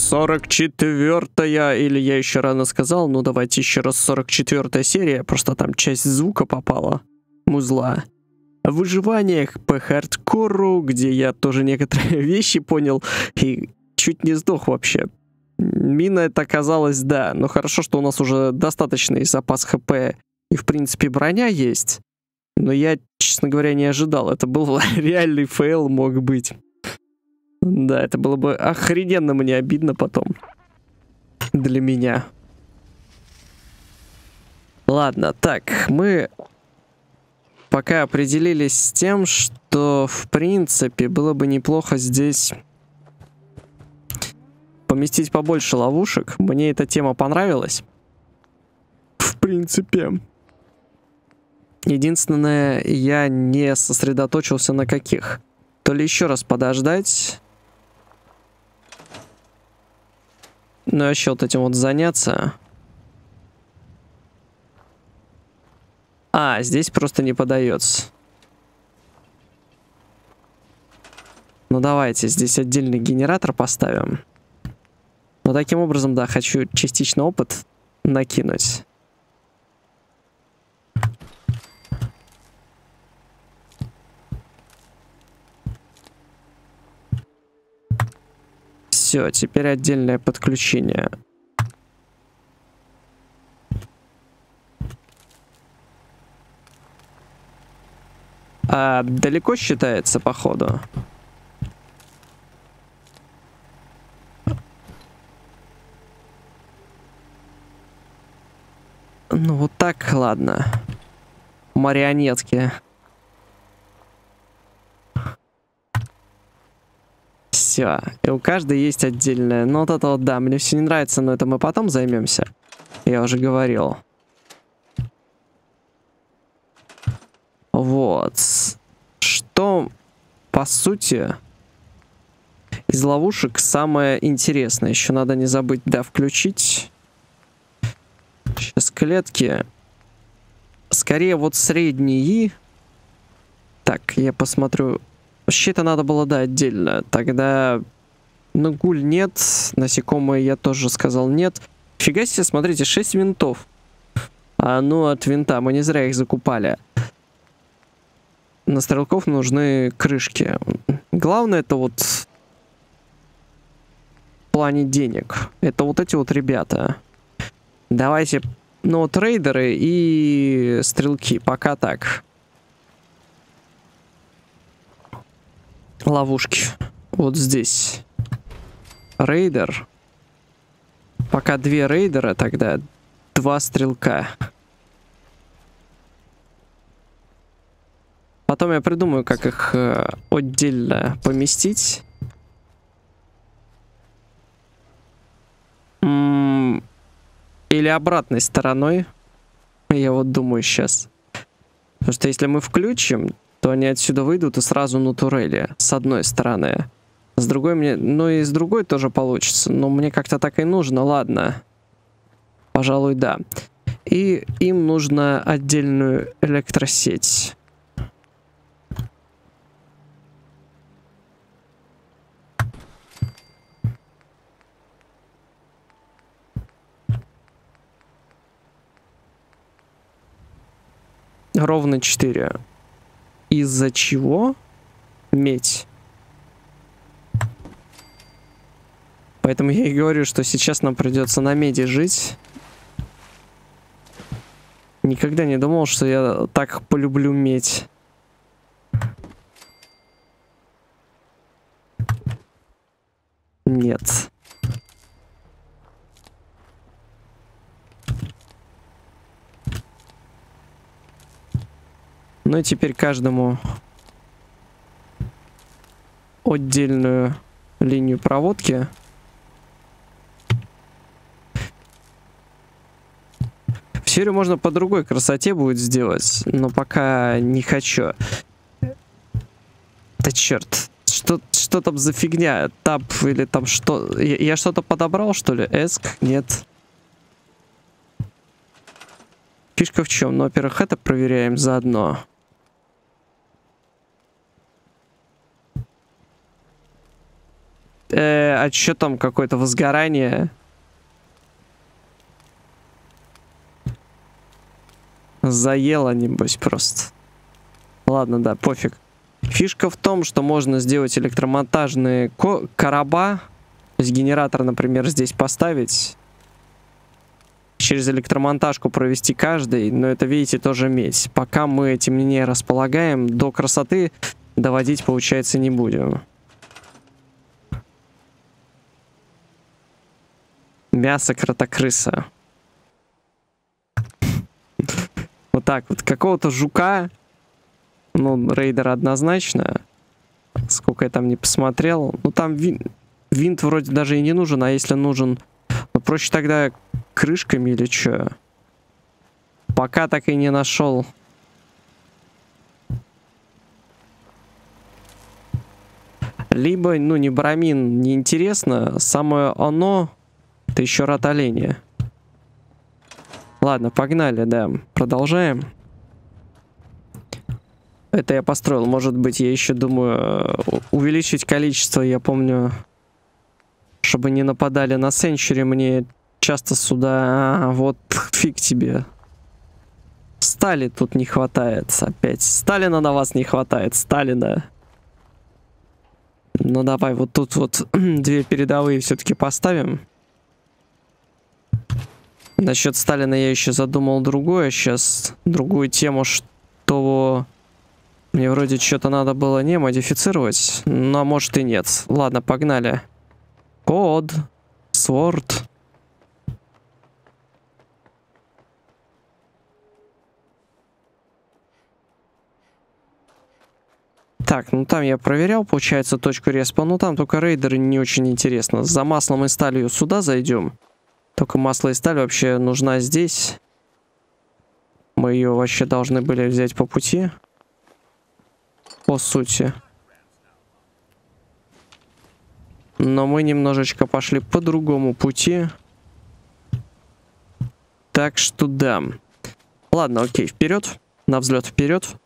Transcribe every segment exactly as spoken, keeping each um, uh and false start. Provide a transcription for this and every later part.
сорок четвёртая, или я еще рано сказал, ну давайте еще раз сорок четвёртая серия, просто там часть звука попала, музла. О выживаниях по хардкору, где я тоже некоторые вещи понял и чуть не сдох вообще. Мина это оказалось, да, но хорошо, что у нас уже достаточный запас хп и в принципе броня есть. Но я, честно говоря, не ожидал. Это был реальный фейл мог быть. Да, это было бы охрененно мне обидно потом. Для меня. Ладно, так, мы пока определились с тем, что в принципе было бы неплохо здесь поместить побольше ловушек. Мне эта тема понравилась. В принципе. Единственное, я не сосредоточился на каких. То ли еще раз подождать. Ну, еще вот этим вот заняться. А, здесь просто не подается. Ну, давайте здесь отдельный генератор поставим. Но таким образом, да, хочу частично опыт накинуть. Все, теперь отдельное подключение. А далеко считается, походу? Ну вот так, ладно. Марионетки. Все. И у каждой есть отдельное. Ну вот это вот, да, мне все не нравится, но это мы потом займемся. Я уже говорил. Вот. Что, по сути, из ловушек самое интересное. Еще надо не забыть, да, включить. Сейчас клетки. Скорее вот средние. Так, я посмотрю. Вообще это надо было, да, отдельно. Тогда, ну, гуль нет. Насекомые я тоже сказал нет. Фига себе, смотрите, шесть винтов. А ну от винта, мы не зря их закупали. На стрелков нужны крышки. Главное это вот в плане денег. Это вот эти вот ребята. Давайте, ну вот рейдеры и стрелки. Пока так. Ловушки. Вот здесь. Рейдер. Пока две рейдера, тогда два стрелка. Потом я придумаю, как их э, отдельно поместить. М-м- или обратной стороной. Я вот думаю сейчас. Потому что если мы включим, то они отсюда выйдут и сразу на турели. С одной стороны. С другой мне... Ну и с другой тоже получится. Но мне как-то так и нужно. Ладно. Пожалуй, да. И им нужно отдельную электросеть. Ровно четыре. Из-за чего? Медь. Поэтому я и говорю, что сейчас нам придется на меди жить. Никогда не думал, что я так полюблю медь. Нет. Ну и теперь каждому отдельную линию проводки. Серию можно по другой красоте будет сделать, но пока не хочу. Да черт, что, что там за фигня? Таб или там что? Я, я что-то подобрал, что ли? Эск? Нет. Фишка в чем? Ну, во-первых, это проверяем заодно. Э, а что там, какое-то возгорание? Заело, небось, просто. Ладно, да, пофиг. Фишка в том, что можно сделать электромонтажные короба. То есть генератор, например, здесь поставить. Через электромонтажку провести каждый. Но это, видите, тоже медь. Пока мы этим не располагаем, до красоты доводить, получается, не будем. Мясо кротокрыса. Вот так вот. Какого-то жука. Ну, рейдера однозначно. Сколько я там не посмотрел. Ну, там вин... винт вроде даже и не нужен. А если нужен, ну, проще тогда крышками или что? Пока так и не нашел. Либо, ну, не брамин, неинтересно. Самое оно, это еще рот оленя. Ладно, погнали, да. Продолжаем. Это я построил. Может быть, я еще думаю увеличить количество. Я помню, чтобы не нападали на Сенчури, мне часто сюда... А, вот фиг тебе. Стали тут не хватает опять. Сталина на вас не хватает. Сталина. Ну давай вот тут вот две передовые все-таки поставим. Насчет Сталина я еще задумал другое. Сейчас другую тему, что... Мне вроде что-то надо было не модифицировать, но может и нет. Ладно, погнали. Код. Сворд. Так, ну там я проверял, получается, точку респа. Ну там только рейдеры не очень интересно. За маслом и сталью сюда зайдем. Только масло и сталь вообще нужна здесь. Мы ее вообще должны были взять по пути. По сути. Но мы немножечко пошли по другому пути. Так что да. Ладно, окей, вперед. На взлет вперед.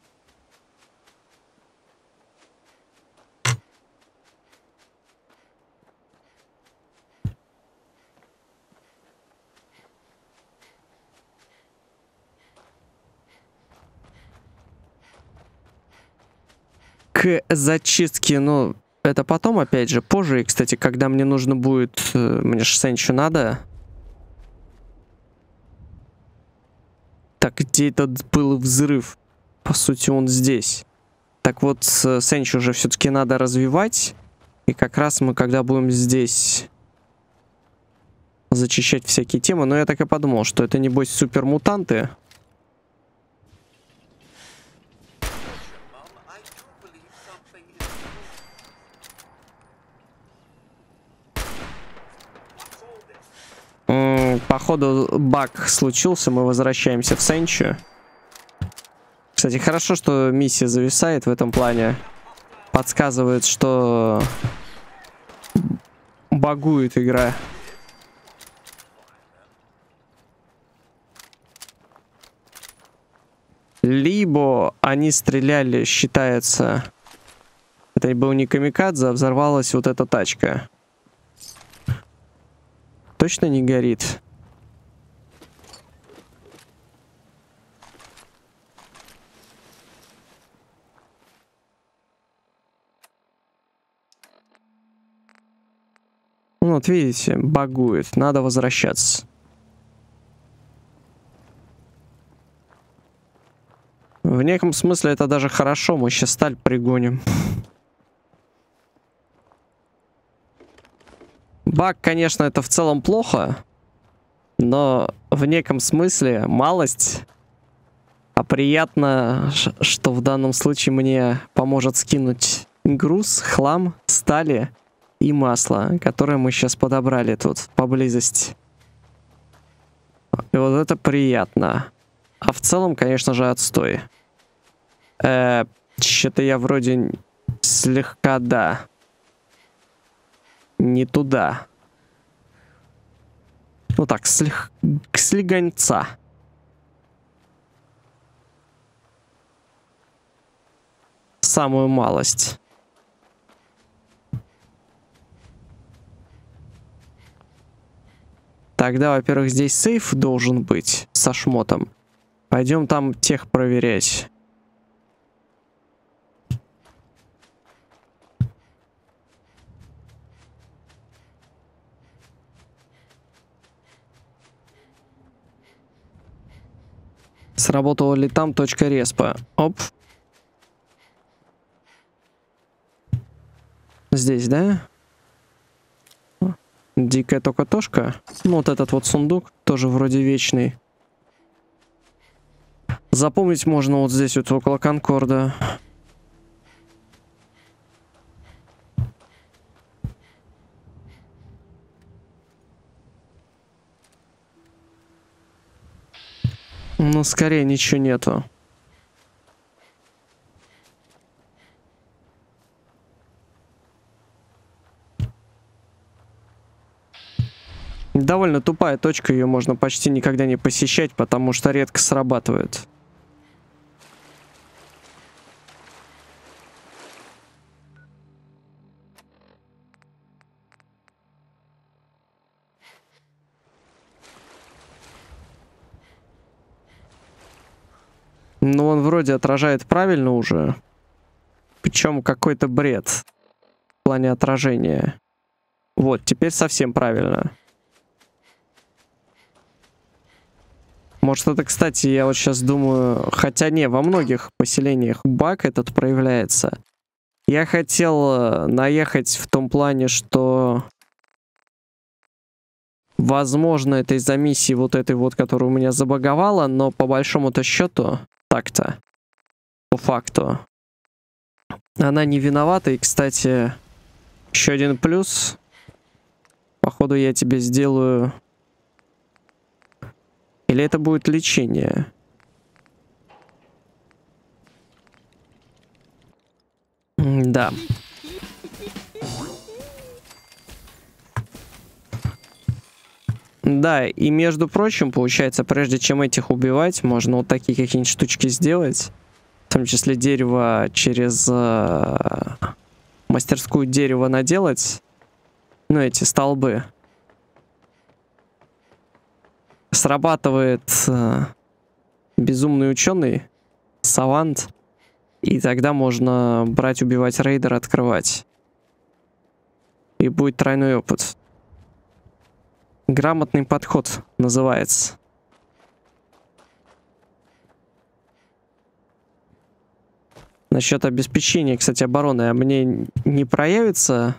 К зачистке, ну, это потом, опять же, позже. И, кстати, когда мне нужно будет... Мне же Сенчу надо. Так, где этот был взрыв? По сути, он здесь. Так вот, Сенчу уже все-таки надо развивать. И как раз мы, когда будем здесь зачищать всякие темы... Но я так и подумал, что это, небось, супермутанты. Походу баг случился, мы возвращаемся в Сенчу. Кстати, хорошо, что миссия зависает в этом плане. Подсказывает, что багует игра. Либо они стреляли, считается... Это был не камикадзе, а взорвалась вот эта тачка. Точно не горит? Ну, вот видите, багует. Надо возвращаться. В неком смысле это даже хорошо. Мы сейчас сталь пригоним. Баг, конечно, это в целом плохо. Но в неком смысле малость. А приятно, что в данном случае мне поможет скинуть груз, хлам, стали и масло, которое мы сейчас подобрали тут поблизости. И вот это приятно. А в целом, конечно же, отстой. Э, что-то я вроде слегка, да. Не туда. Ну так, слег... слегонца. Самую малость. Тогда, во-первых, здесь сейф должен быть со шмотом. Пойдем там тех проверять. Сработала ли там точка респа? Оп. Здесь, да? Дикая токотошка. Ну, вот этот вот сундук тоже вроде вечный. Запомнить можно вот здесь вот около Конкорда. Ну, скорее ничего нету. Довольно тупая точка, ее можно почти никогда не посещать, потому что редко срабатывает. Ну, он вроде отражает правильно уже. Причем какой-то бред в плане отражения. Вот, теперь совсем правильно. Может, это, кстати, я вот сейчас думаю... Хотя не, во многих поселениях баг этот проявляется. Я хотел наехать в том плане, что... Возможно, это из-за миссии вот этой вот, которая у меня забаговала, но по большому-то счету... Так-то. По факту. Она не виновата. И, кстати, еще один плюс. Походу, я тебе сделаю... Или это будет лечение? Да. Да, и между прочим, получается, прежде чем этих убивать, можно вот такие какие-нибудь штучки сделать. В том числе дерево через э, мастерскую дерево наделать. Ну, эти столбы. Срабатывает э, безумный ученый, савант. И тогда можно брать, убивать рейдера, открывать. И будет тройной опыт. Грамотный подход называется. Насчет обеспечения, кстати, обороны, а мне не проявится?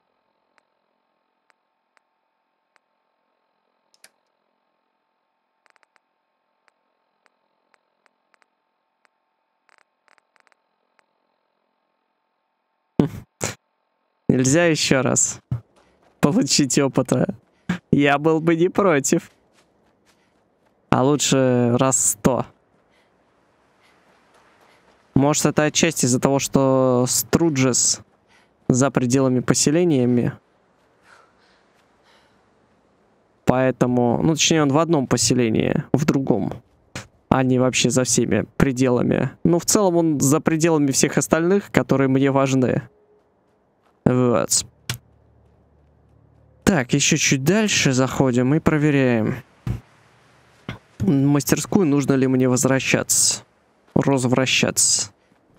Нельзя еще раз получить опыта. Я был бы не против. А лучше раз сто. Может, это отчасти из-за того, что Струджес за пределами поселениями. Поэтому, ну, точнее, он в одном поселении, в другом. А не вообще за всеми пределами. Ну, в целом, он за пределами всех остальных, которые мне важны. Вот. Так, еще чуть дальше заходим и проверяем. В мастерскую нужно ли мне возвращаться? Развращаться.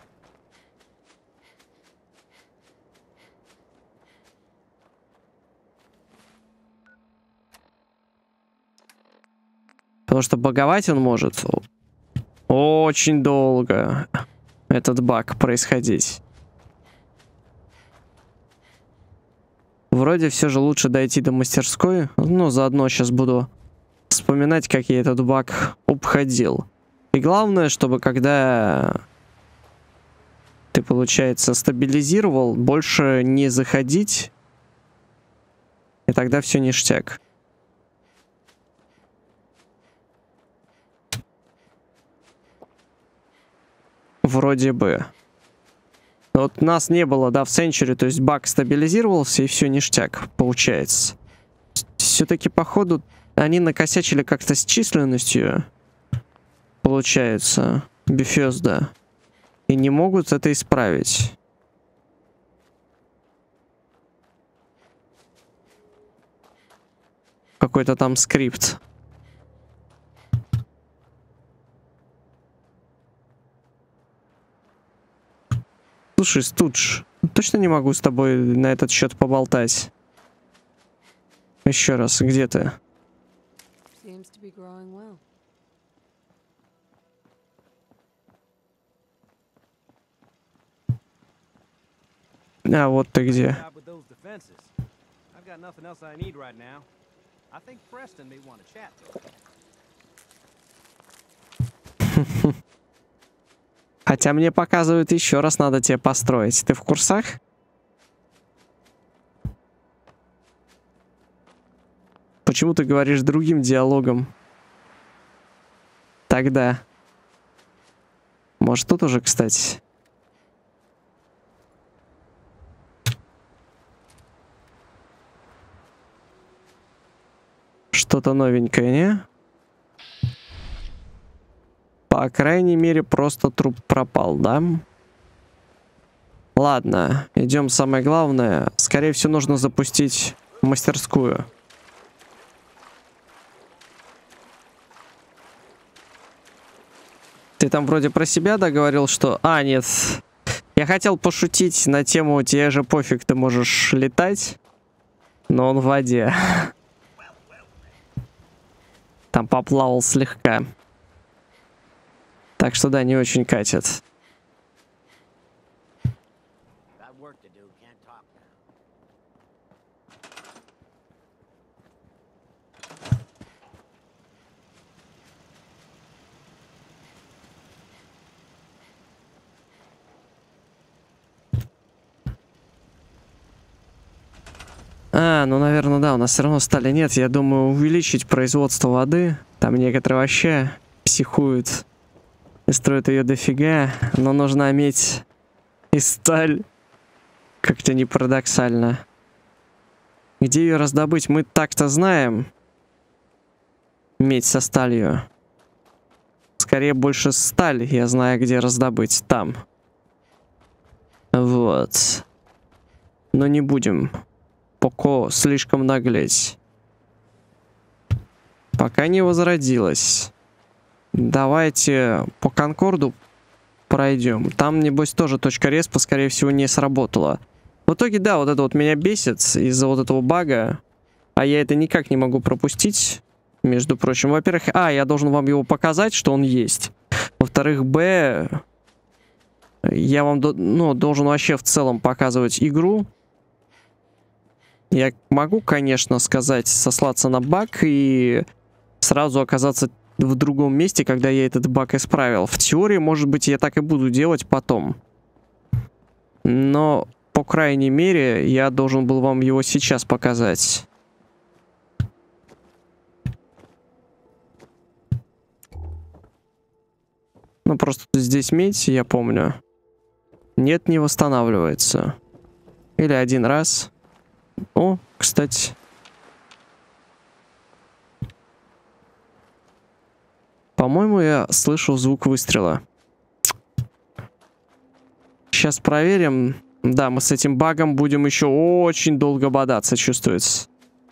Потому что баговать он может очень долго, этот баг, происходить. Вроде все же лучше дойти до мастерской. Ну, заодно сейчас буду вспоминать, как я этот баг обходил. И главное, чтобы когда ты, получается, стабилизировал, больше не заходить. И тогда все ништяк. Вроде бы. Вот нас не было, да, в Century, то есть баг стабилизировался, и все ништяк, получается. Все-таки, походу, они накосячили как-то с численностью, получается, Bethesda, и не могут это исправить. какой-то там скрипт. Слушай, Студж, точно не могу с тобой на этот счет поболтать? Еще раз, где ты? А, вот ты где. Хотя мне показывают, еще раз надо тебе построить. Ты в курсах? Почему ты говоришь другим диалогом? Тогда. Может, тут уже, кстати. Что-то новенькое, не? По крайней мере, просто труп пропал, да? Ладно, идем самое главное. Скорее всего, нужно запустить мастерскую. Ты там вроде про себя договорил, что... А, нет. Я хотел пошутить на тему «Тебе же пофиг, ты можешь летать». Но он в воде. Там поплавал слегка. Так что да, не очень катит. А, ну, наверное, да, у нас все равно стали нет. Я думаю, увеличить производство воды. Там некоторые вообще психуют и строят ее дофига. Но нужна медь и сталь. Как-то не парадоксально. Где ее раздобыть, мы так-то знаем. Медь со сталью. Скорее, больше сталь я знаю, где раздобыть. Там. Вот. Но не будем. Поко слишком наглеть. Пока не возродилась. Давайте по Конкорду пройдем. Там, небось, тоже точка респа, скорее всего, не сработала. В итоге, да, вот это вот меня бесит из-за вот этого бага. А я это никак не могу пропустить, между прочим. Во-первых, а, я должен вам его показать, что он есть. Во-вторых, б, я вам, ну, должен вообще в целом показывать игру. Я могу, конечно, сказать, сослаться на баг и сразу оказаться в другом месте, когда я этот баг исправил. В теории, может быть, я так и буду делать потом. Но, по крайней мере, я должен был вам его сейчас показать. Ну, просто здесь медь, я помню. Нет, не восстанавливается. Или один раз. О, кстати. По-моему, я слышу звук выстрела. Сейчас проверим. Да, мы с этим багом будем еще очень долго бодаться, чувствуется.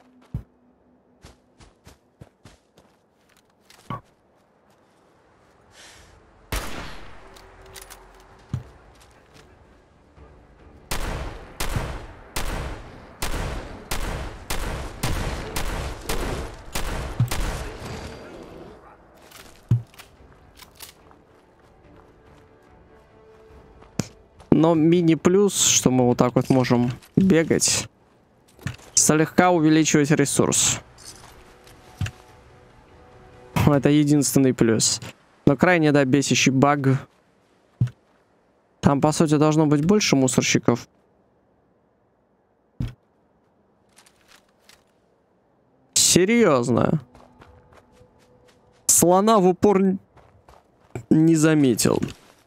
Но мини-плюс, что мы вот так вот можем бегать, слегка увеличивать ресурс. Это единственный плюс. Но крайне, да, бесящий баг. Там, по сути, должно быть больше мусорщиков. Серьезно. Слона в упор не заметил.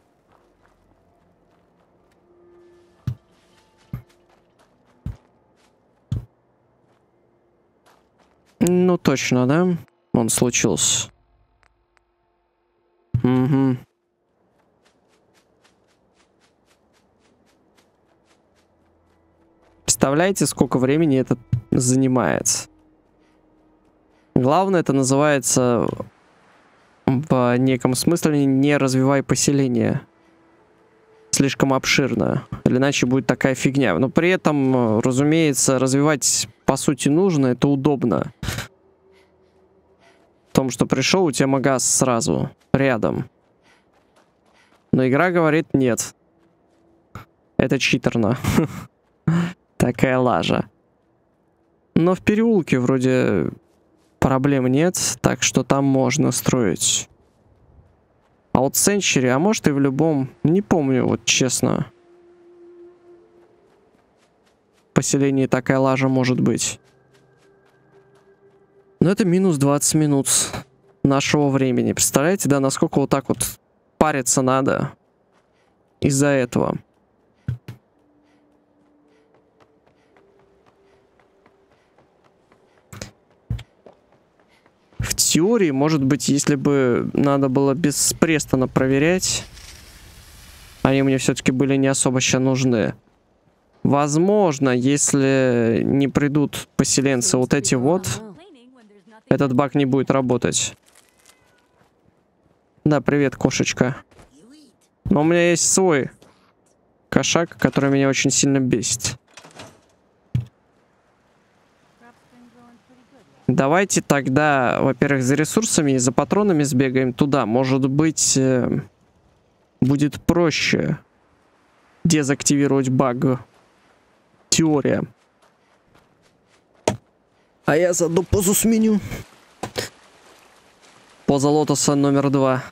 Ну, точно, да? Он случился. Угу. Представляете, сколько времени это занимает? Главное, это называется в неком смысле не развивай поселение. Слишком обширно. Или иначе будет такая фигня. Но при этом, разумеется, развивать по сути нужно, это удобно. В том, что пришел, у тебя магаз сразу, рядом. Но игра говорит нет. Это читерно. Такая лажа. Но в переулке вроде проблем нет, так что там можно строить. А вот в Сенчери, а может и в любом, не помню, вот честно. В поселении такая лажа может быть. Но это минус двадцать минут нашего времени. Представляете, да, насколько вот так вот париться надо из-за этого. В теории, может быть, если бы надо было беспрестанно проверять, они мне все-таки были не особо сейчас нужны. Возможно, если не придут поселенцы вот эти вот, этот баг не будет работать. Да, привет, кошечка. Но у меня есть свой кошак, который меня очень сильно бесит. Давайте тогда, во-первых, за ресурсами и за патронами сбегаем туда. Может быть, э, будет проще дезактивировать баг. Теория. А я заодно позу сменю. Поза лотоса номер два.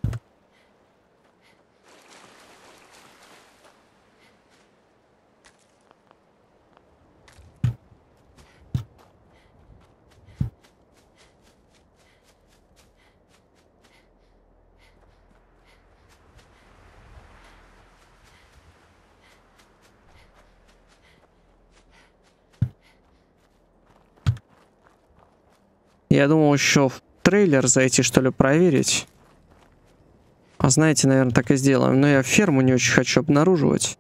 Я думал еще в трейлер зайти, что ли, проверить. А знаете, наверное, так и сделаем. Но я ферму не очень хочу обнаруживать.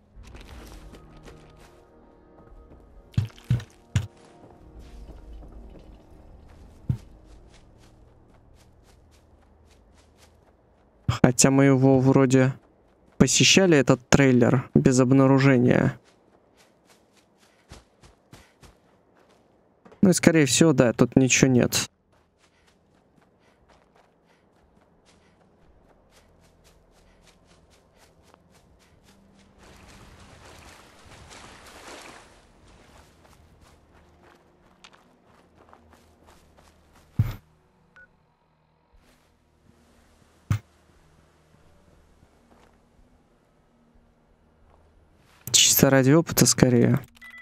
Хотя мы его вроде посещали, этот трейлер, без обнаружения. Ну и скорее всего, да, тут ничего нет. Чисто ради опыта скорее.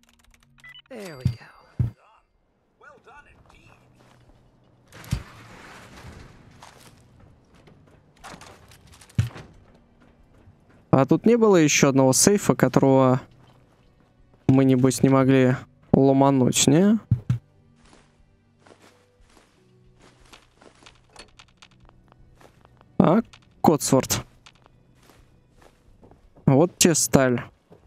А тут не было еще одного сейфа, которого мы, небось, не могли ломануть, не? А, Котсворт. Вот те сталь.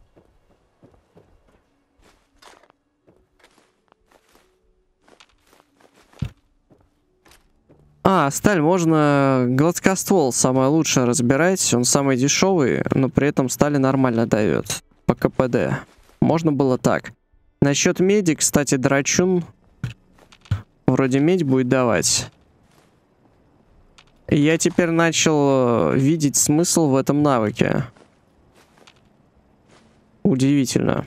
А, сталь можно гладкоствол самое лучшее разбирать. Он самый дешевый, но при этом стали нормально дает по КПД. Можно было так. Насчет меди, кстати, драчун вроде медь будет давать. И я теперь начал видеть смысл в этом навыке. Удивительно.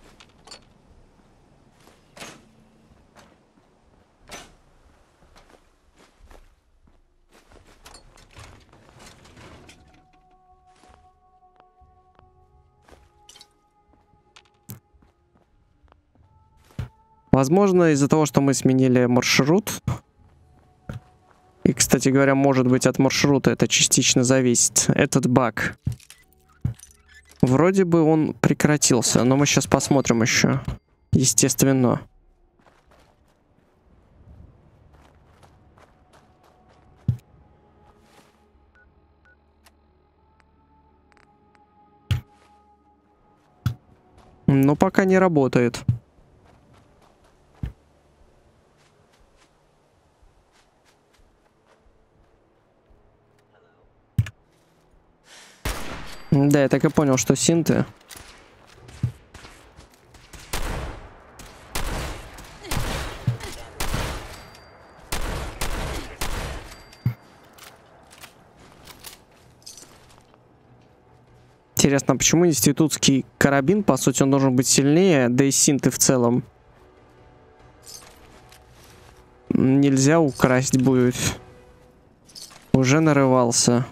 Возможно, из-за того, что мы сменили маршрут. И, кстати говоря, может быть, от маршрута это частично зависит. Этот баг. Вроде бы он прекратился, но мы сейчас посмотрим еще. Естественно. Но пока не работает. Да, я так и понял, что синты. Интересно, а почему институтский карабин, по сути, он должен быть сильнее, да и синты в целом нельзя украсть будет. Уже нарывался.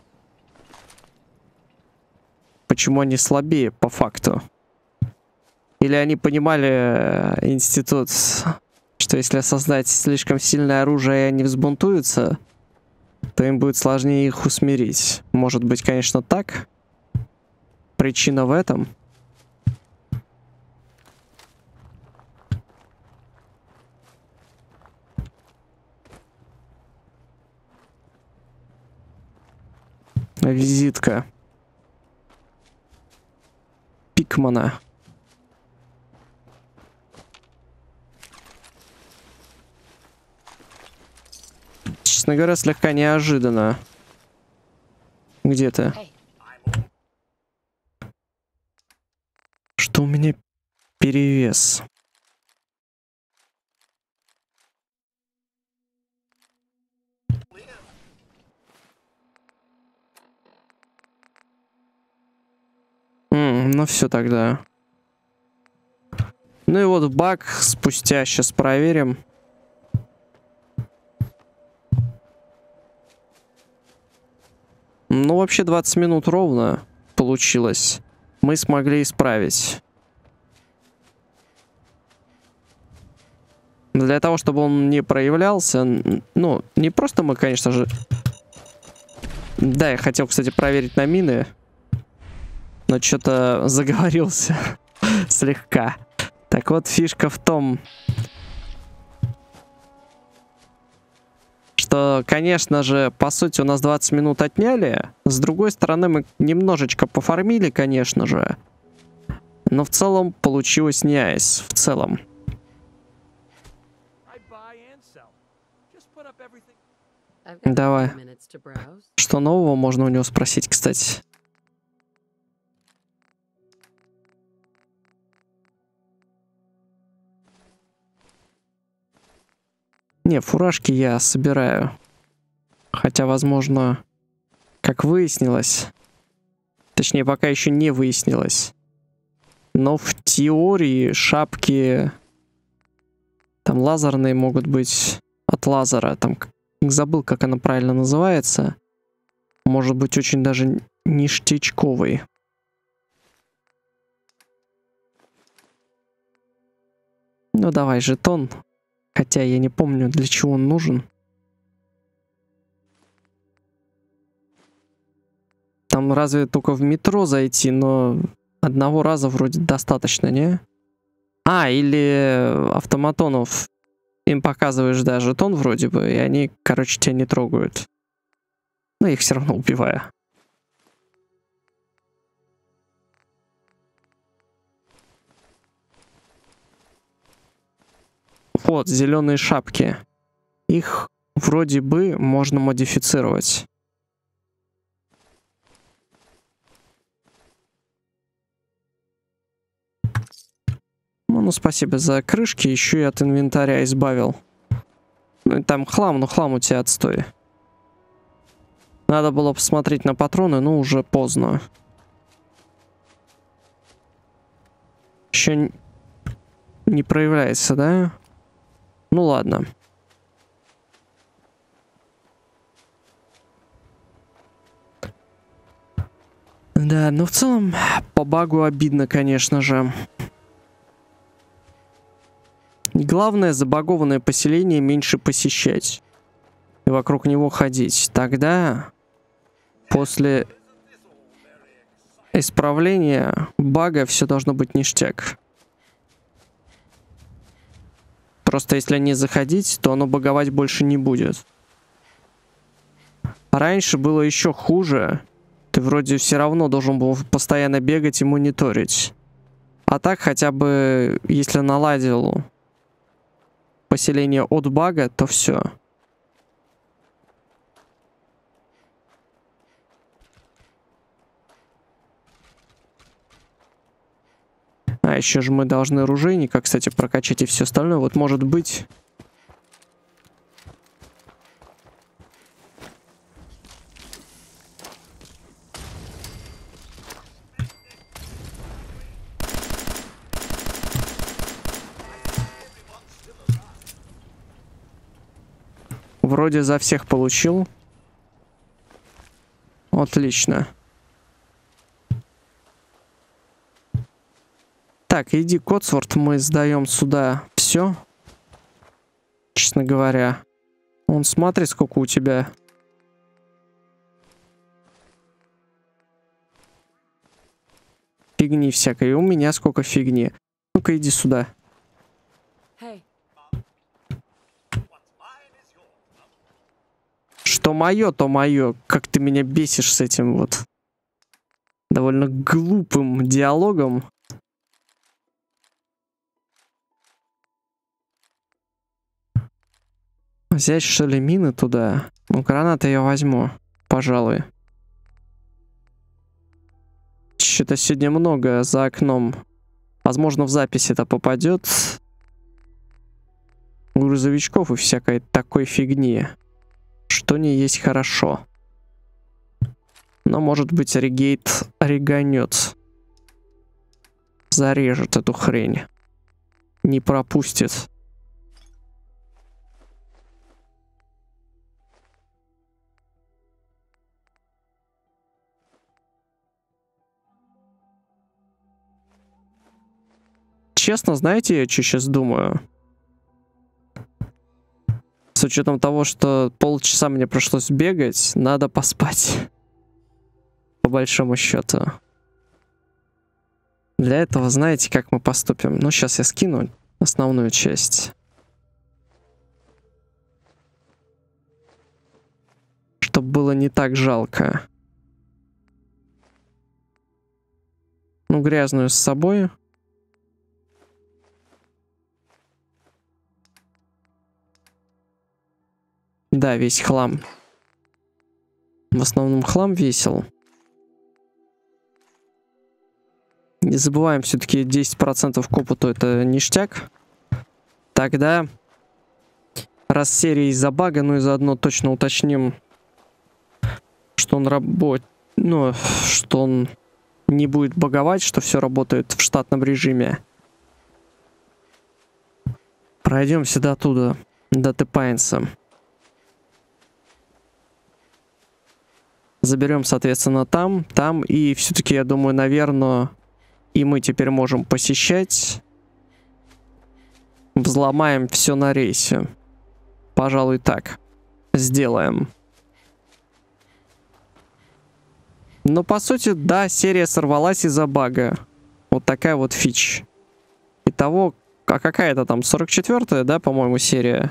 Почему они слабее, по факту? Или они понимали, институт, что если создать слишком сильное оружие, и они взбунтуются, то им будет сложнее их усмирить. Может быть, конечно, так. Причина в этом. Визитка Пикмана. Честно говоря, слегка неожиданно. Где ты? Что у меня перевес? М, ну все тогда. Ну и вот баг спустя сейчас проверим. Ну вообще двадцать минут ровно получилось. Мы смогли исправить. Для того, чтобы он не проявлялся, ну, не просто мы, конечно же... Да, я хотел, кстати, проверить на мины, но что-то заговорился слегка. Так вот, фишка в том, что, конечно же, по сути, у нас двадцать минут отняли. С другой стороны, мы немножечко пофармили, конечно же. Но в целом получилось не айс. В целом. Давай. Что нового можно у него спросить, кстати? Не, фуражки я собираю. Хотя, возможно, как выяснилось, точнее, пока еще не выяснилось, но в теории шапки там лазерные могут быть от лазера. Там забыл, как она правильно называется. Может быть, очень даже ништячковый. Ну давай, жетон. Хотя я не помню, для чего он нужен. Там разве только в метро зайти, но одного раза вроде достаточно, не? А, или автоматонов. Им показываешь, да, жетон вроде бы, и они, короче, тебя не трогают. Но их все равно убиваю. Вот, зеленые шапки. Их вроде бы можно модифицировать. Ну, ну, спасибо за крышки, еще и от инвентаря избавил. Ну, там хлам, но хлам у тебя отстой. Надо было посмотреть на патроны, но уже поздно. Еще не проявляется, да? Ну ладно. Да, но в целом по багу обидно, конечно же. Главное, забагованное поселение меньше посещать. И вокруг него ходить. Тогда, после исправления бага, все должно быть ништяк. Просто если не заходить, то оно баговать больше не будет. Раньше было еще хуже. Ты вроде все равно должен был постоянно бегать и мониторить. А так хотя бы, если наладил поселение от бага, то все. А, еще же мы должны оружейника, кстати, прокачать и все остальное. Вот может быть... Вроде за всех получил. Отлично. Так, иди, Котсворт, мы сдаем сюда все. Честно говоря. Вон, смотри, сколько у тебя. Фигни всякой. И у меня сколько фигни. Ну-ка, иди сюда. Что мое, то мое. Как ты меня бесишь с этим вот довольно глупым диалогом. Взять, что ли, мины туда? Ну, гранаты я возьму, пожалуй. Что-то сегодня много за окном. Возможно, в запись это попадет. Грузовичков и всякой такой фигни. Что не есть хорошо. Но, может быть, регейт реганет. Зарежет эту хрень. Не пропустит. Честно, знаете, я что сейчас думаю? С учетом того, что полчаса мне пришлось бегать, надо поспать. По большому счету. Для этого, знаете, как мы поступим? Ну, сейчас я скину основную часть. Чтобы было не так жалко. Ну, грязную с собой. Да, весь хлам. В основном хлам весил. Не забываем, все-таки десять процентов к опыту это ништяк. Тогда, раз серия из-за бага, ну и заодно точно уточним, что он работает, ну, что он не будет баговать, что все работает в штатном режиме. Пройдемся до туда, до Тепайнса. Заберем, соответственно, там, там, и все-таки, я думаю, наверное, и мы теперь можем посещать. Взломаем все на рейсе. Пожалуй, так сделаем. Но, по сути, да, серия сорвалась из-за бага. Вот такая вот фич. Итого, а какая это там, сорок четвёртая, да, по-моему, серия?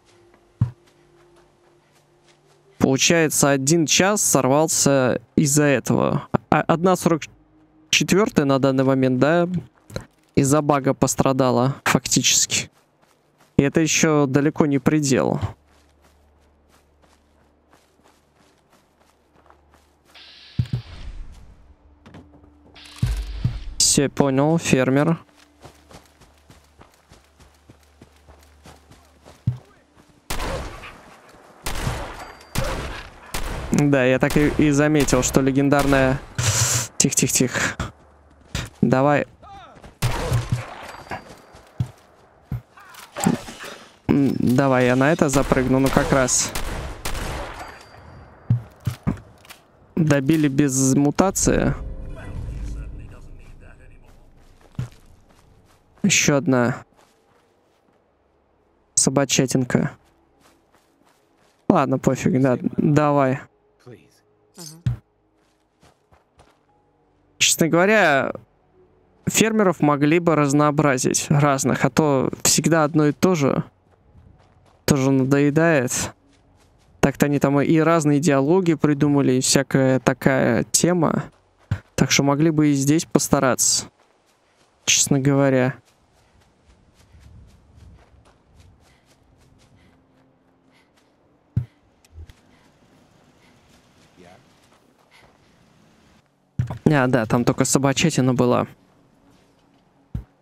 Получается, один час сорвался из-за этого. Одна сорок четвёртая на данный момент, да, из-за бага пострадала фактически. И это еще далеко не предел. Все, понял, фермер. Да, я так и, и заметил, что легендарная... Тихо-тихо-тихо. Давай. Давай, я на это запрыгну, ну как раз. Добили без мутации. Еще одна собачатинка. Ладно, пофиг, да, давай. Честно говоря, фермеров могли бы разнообразить разных, а то всегда одно и то же. Тоже надоедает. Так-то они там и разные диалоги придумали, и всякая такая тема. Так что могли бы и здесь постараться. Честно говоря. А, да, там только собачатина была.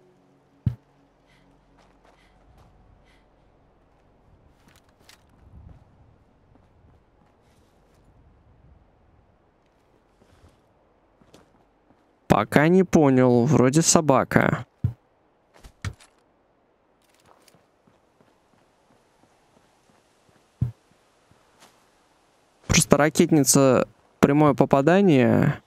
Пока не понял. Вроде собака. Просто ракетница, прямое попадание.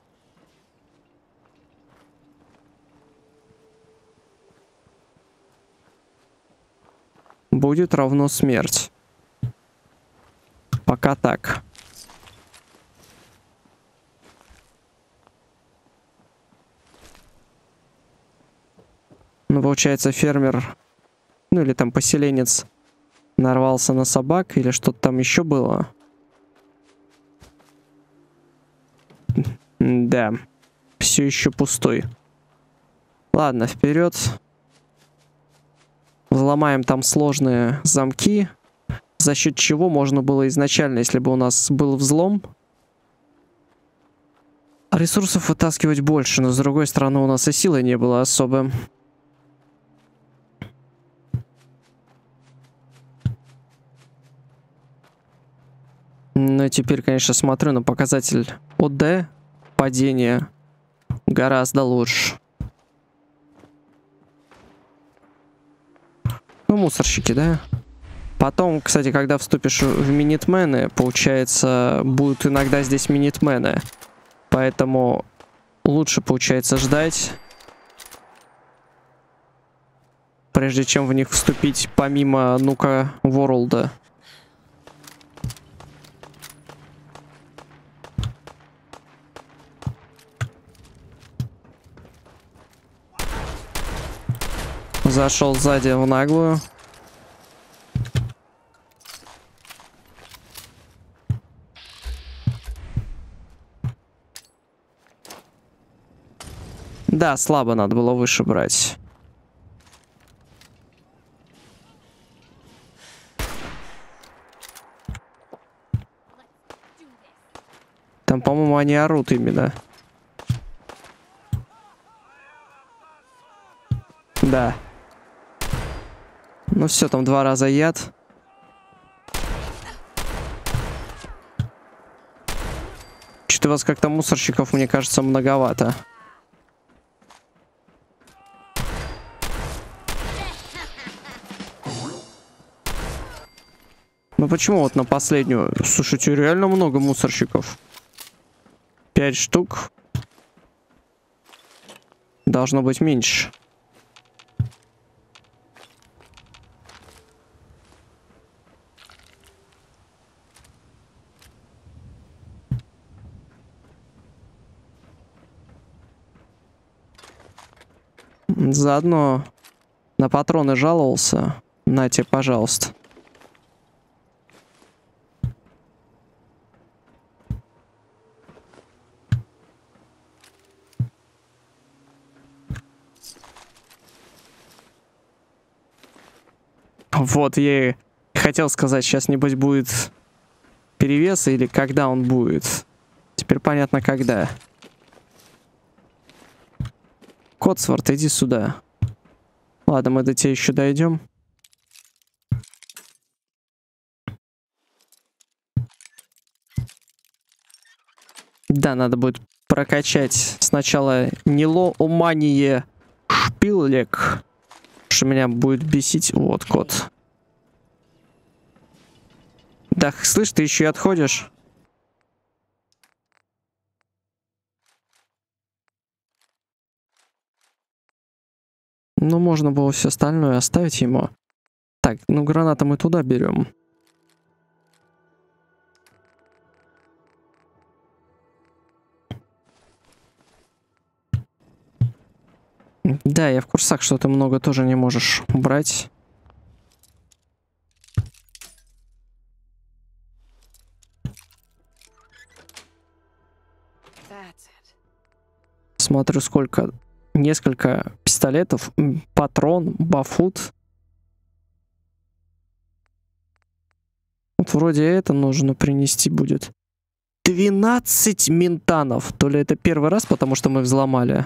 Будет равно смерть. Пока так. Ну, получается, фермер, ну или там поселенец нарвался на собак, или что-то там еще было. Да, все еще пустой. Ладно, вперед. Взломаем там сложные замки, за счет чего можно было изначально, если бы у нас был взлом, ресурсов вытаскивать больше, но с другой стороны у нас и силы не было особо. Но теперь, конечно, смотрю на показатель о дэ, падение гораздо лучше. Ну, мусорщики, да? Потом, кстати, когда вступишь в минитмены, получается, будут иногда здесь минитмены. Поэтому лучше, получается, ждать, прежде чем в них вступить, помимо Нука Ворлда. Зашел сзади в наглую. Да, слабо надо было выше брать. Там, по-моему, они орут именно. Да. Ну все, там два раза яд. Что-то у вас как-то мусорщиков, мне кажется, многовато. Ну почему вот на последнюю? Слушайте, реально много мусорщиков. Пять штук. Должно быть меньше. Заодно на патроны жаловался. На тебе, пожалуйста. Вот, я и хотел сказать, сейчас, небось, будет перевес, или когда он будет. Теперь понятно, когда. Котсворт, иди сюда. Ладно, мы до тебя еще дойдем. Да, надо будет прокачать сначала Нило Умание Шпиллек. Что меня будет бесить. Вот кот. Да, слышь, ты еще и отходишь. Ну, можно было все остальное оставить ему. Так, ну гранаты мы туда берем. Да, я в курсах, что ты много тоже не можешь брать. Смотрю, сколько. Несколько пистолетов, патрон, бафут. Вот вроде это нужно принести будет. двенадцать ментанов. То ли это первый раз, потому что мы взломали.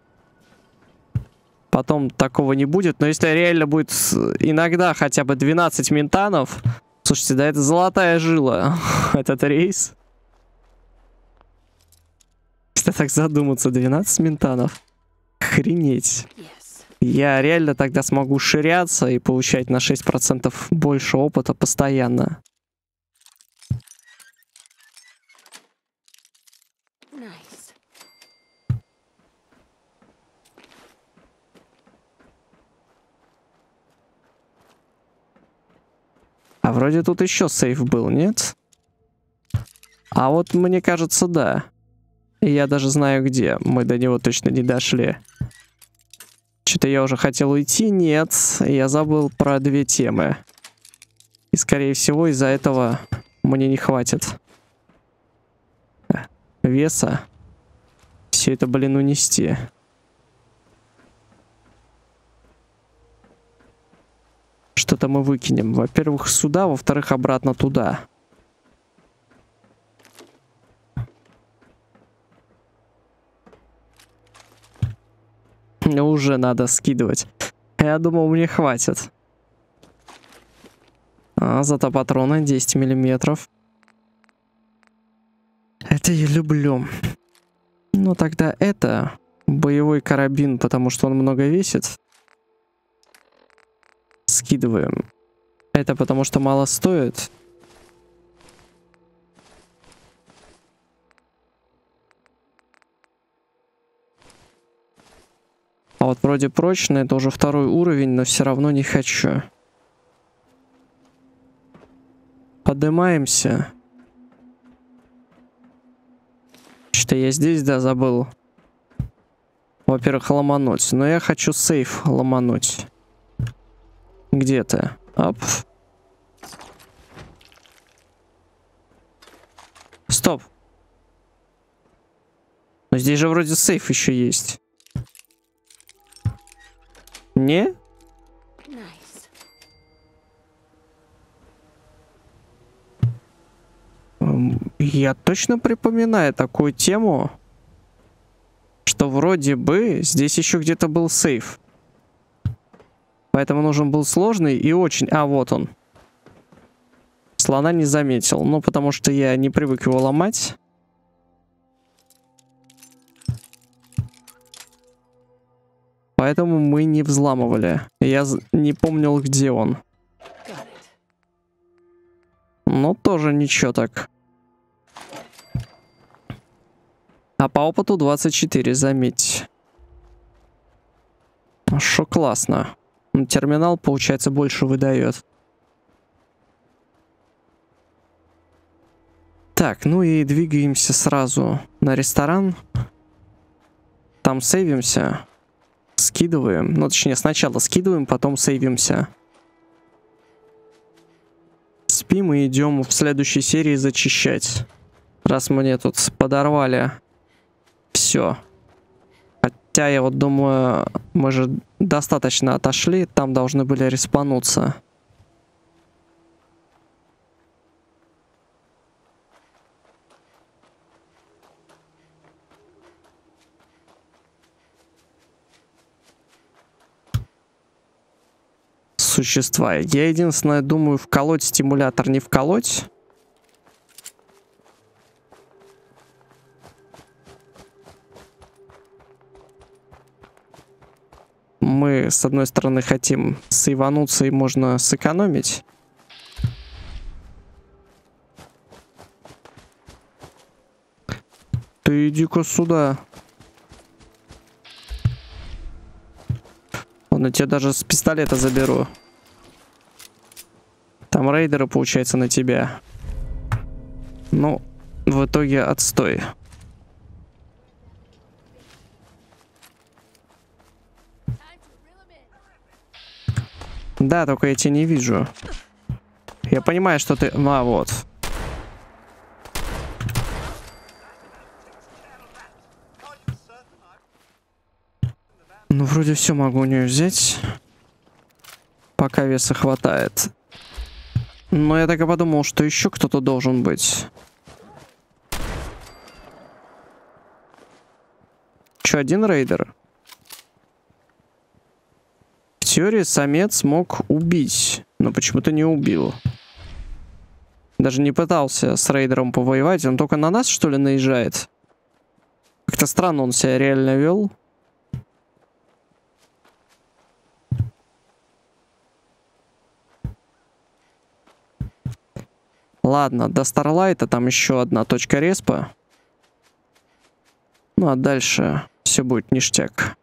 Потом такого не будет. Но если реально будет иногда хотя бы двенадцать ментанов... Слушайте, да это золотая жила. Этот рейс. Если так задуматься, двенадцать ментанов. Охренеть. Я реально тогда смогу ширяться и получать на шесть процентов больше опыта постоянно. А вроде тут еще сейф был, нет? А вот мне кажется, да. И я даже знаю где. Мы до него точно не дошли. Что-то я уже хотел уйти. Нет, я забыл про две темы. И скорее всего из-за этого мне не хватит веса все это, блин, унести. Что-то мы выкинем. Во-первых, сюда, во-вторых, обратно туда. Уже надо скидывать. Я думал, мне хватит. А, зато патроны десять миллиметров. Это я люблю. Ну тогда это боевой карабин, потому что он много весит. Скидываем. Это потому что мало стоит. А вот вроде прочно, это уже второй уровень, но все равно не хочу. Поднимаемся. Что-то я здесь, да, забыл. Во-первых, ломануть. Но я хочу сейф ломануть. Где ты? Оп. Стоп. Но здесь же вроде сейф еще есть. Не? Я точно припоминаю такую тему, что вроде бы здесь еще где-то был сейф. Поэтому нужен был сложный и очень... А, вот он. Слона не заметил. Ну, потому что я не привык его ломать. Поэтому мы не взламывали. Я не помнил, где он. Но тоже ничего так. А по опыту двадцать четыре, заметьте. Шо классно. Терминал, получается, больше выдает. Так, ну и двигаемся сразу на ресторан. Там сейвимся. Скидываем. Ну, точнее, сначала скидываем, потом сейвимся. Спим и идем в следующей серии зачищать. Раз мне тут подорвали все. Хотя я вот думаю, мы же достаточно отошли, там должны были респануться. Существа. Я единственное думаю, вколоть стимулятор, не вколоть. Мы, с одной стороны, хотим сейвануться и можно сэкономить. Ты иди-ка сюда. Ладно, тебя даже с пистолета заберу. Там рейдеры, получается, на тебя. Ну, в итоге отстой. Да, только я тебя не вижу. Я понимаю, что ты... А, вот. Ну, вроде все могу у нее взять. Пока веса хватает. Но я так и подумал, что еще кто-то должен быть. Че, один рейдер? В теории самец мог убить, но почему-то не убил. Даже не пытался с рейдером повоевать. Он только на нас, что ли, наезжает? Как-то Как-то странно он себя реально вел. Ладно, до Старлайта там еще одна точка респа. Ну а дальше все будет ништяк.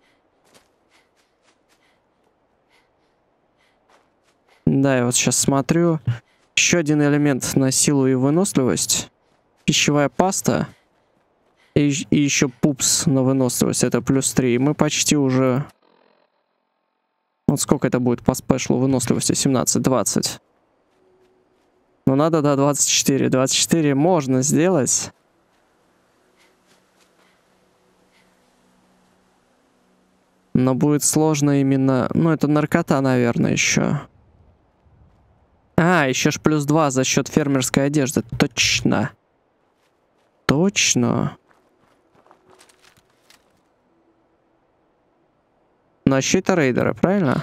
Да, я вот сейчас смотрю. Еще один элемент на силу и выносливость. Пищевая паста. И, и еще пупс на выносливость. Это плюс три. И мы почти уже... Вот сколько это будет по спешлу выносливости? семнадцать, двадцать. Ну надо до двадцать четыре. двадцать четыре можно сделать. Но будет сложно именно... Ну это наркота, наверное, еще. А, еще ж плюс два за счет фермерской одежды. Точно. Точно. Но щита рейдера, правильно?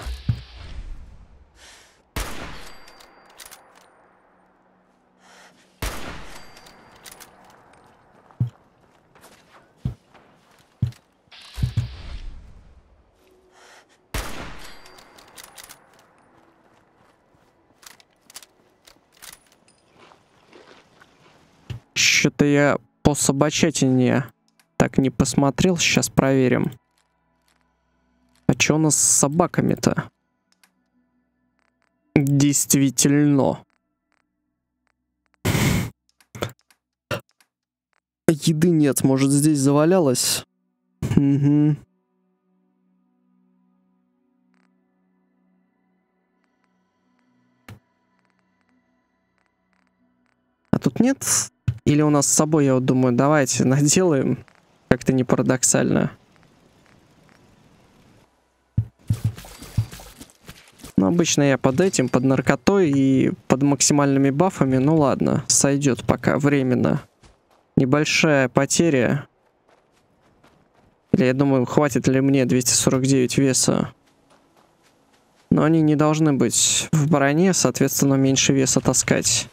Что-то я по собачатине так не посмотрел. Сейчас проверим. А что у нас с собаками-то? Действительно. Еды нет. Может, здесь завалялось? Угу. А тут нет? Или у нас с собой, я вот думаю, давайте наделаем. Как-то не парадоксально. Ну, обычно я под этим, под наркотой и под максимальными бафами. Ну ладно, сойдет пока временно. Небольшая потеря. Или я думаю, хватит ли мне двести сорок девять веса. Но они не должны быть в броне, соответственно, меньше веса таскать.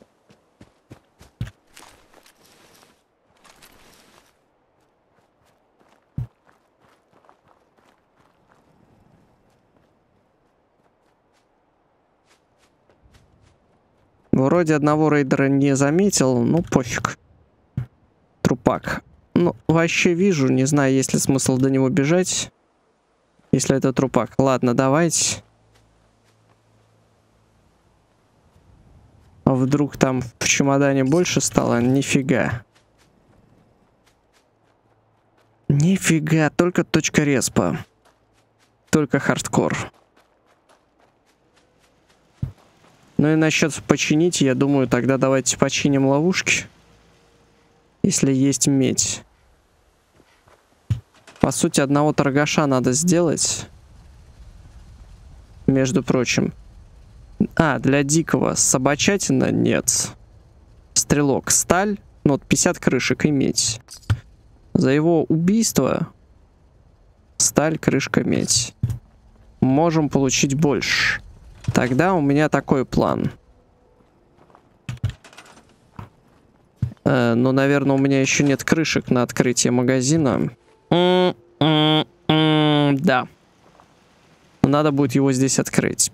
Вроде одного рейдера не заметил, ну пофиг. Трупак. Ну, вообще вижу, не знаю, есть ли смысл до него бежать. Если это трупак. Ладно, давайте. А вдруг там в чемодане больше стало? Нифига. Нифига, только точка респа. Только хардкор. Ну и насчет починить, я думаю, тогда давайте починим ловушки. Если есть медь. По сути, одного торгаша надо сделать. Между прочим. А, для дикого собачатина нет. Стрелок, сталь. Ну вот пятьдесят крышек и медь. За его убийство сталь, крышка, медь. Можем получить больше. Тогда у меня такой план. Э, но, наверное, у меня еще нет крышек на открытие магазина. М-м-м, да. Надо будет его здесь открыть.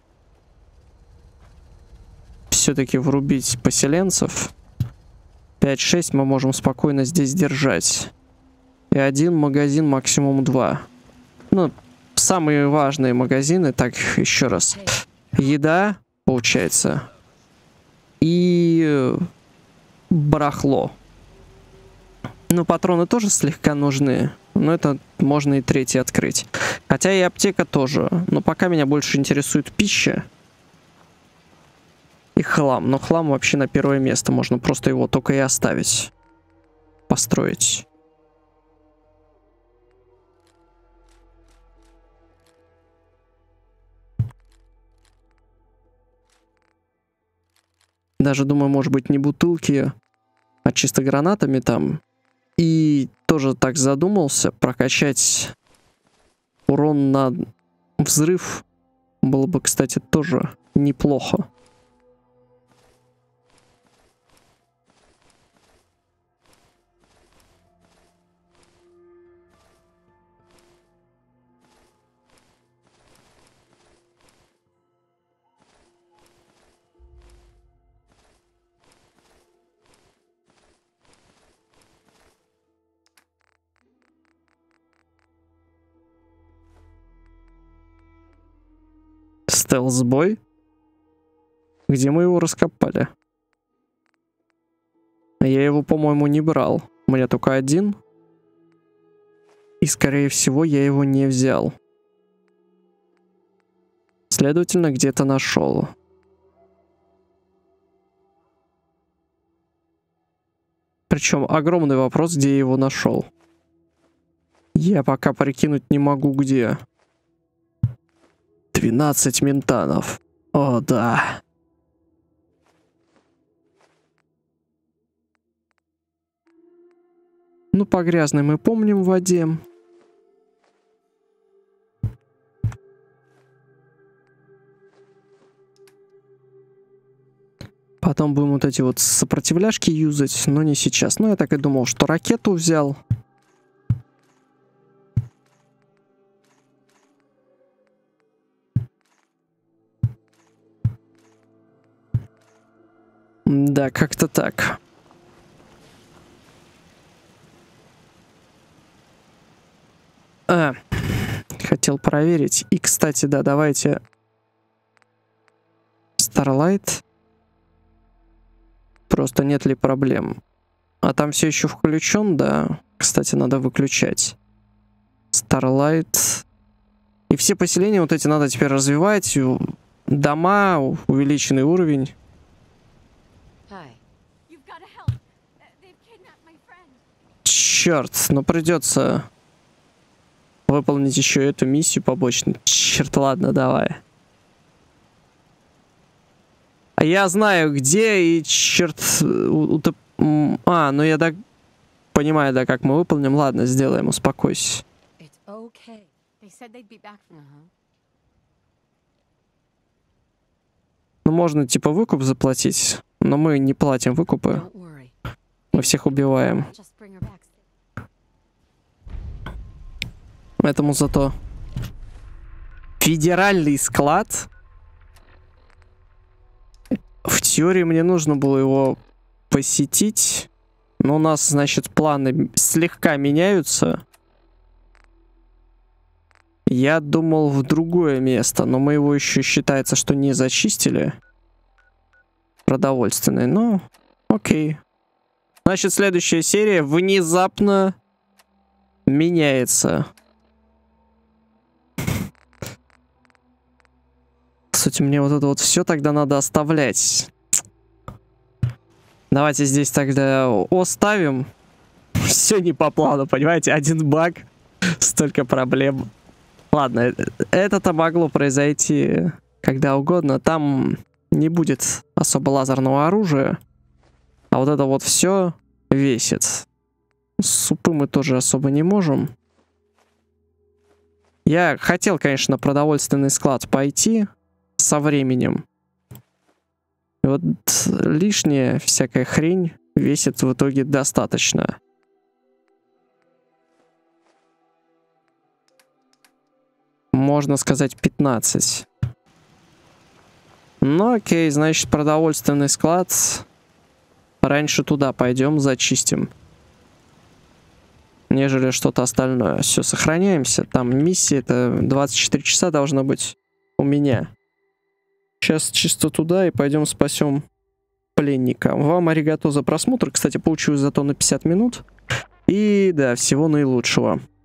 Все-таки врубить поселенцев. пять-шесть мы можем спокойно здесь держать. И один магазин, максимум два. Ну, самые важные магазины, так, еще раз. Еда, получается. И барахло. Ну, патроны тоже слегка нужны. Но это можно и третий открыть. Хотя и аптека тоже. Но пока меня больше интересует пища. И хлам. Но хлам вообще на первое место. Можно просто его только и оставить. Построить. Даже, думаю, может быть, не бутылки, а чисто гранатами там. И тоже так задумался, прокачать урон на взрыв было бы, кстати, тоже неплохо. Стелс-бой? Где мы его раскопали? Я его, по-моему, не брал. У меня только один. И, скорее всего, я его не взял. Следовательно, где-то нашел. Причем огромный вопрос, где я его нашел. Я пока прикинуть не могу, где. двенадцать ментанов. О, да. Ну, по грязной мы помним в воде. Потом будем вот эти вот сопротивляшки юзать, но не сейчас. Ну, я так и думал, что ракету взял. Да, как-то так. А, хотел проверить. И, кстати, да, давайте... Starlight. Просто нет ли проблем. А там все еще включен, да. Кстати, надо выключать. Starlight. И все поселения вот эти надо теперь развивать. Дома, увеличенный уровень. Черт, но придется выполнить еще эту миссию побочную. Черт, ладно, давай. А я знаю, где, и черт... Утоп... А, ну я так понимаю, да, как мы выполним. Ладно, сделаем, успокойся. Ну, можно, типа, выкуп заплатить, но мы не платим выкупы. Мы всех убиваем. Поэтому зато федеральный склад. В теории мне нужно было его посетить. Но у нас, значит, планы слегка меняются. Я думал в другое место, но мы его еще, считается, что не зачистили. Продовольственный, ну, окей. Значит, следующая серия внезапно меняется. Кстати, мне вот это вот все тогда надо оставлять. Давайте здесь тогда оставим. Все не по плану, понимаете? Один баг, столько проблем. Ладно, это-то могло произойти когда угодно. Там не будет особо лазерного оружия. А вот это вот все весит. Супы мы тоже особо не можем. Я хотел, конечно, на продовольственный склад пойти со временем. И вот лишняя всякая хрень весит в итоге достаточно. Можно сказать пятнадцать. Ну окей, значит, продовольственный склад. Раньше туда пойдем, зачистим. Нежели что-то остальное. Все, сохраняемся. Там миссия, это двадцать четыре часа должно быть у меня. Сейчас чисто туда и пойдем спасем пленника. Вам аригато за просмотр. Кстати, получилось зато на пятьдесят минут. И да, всего наилучшего.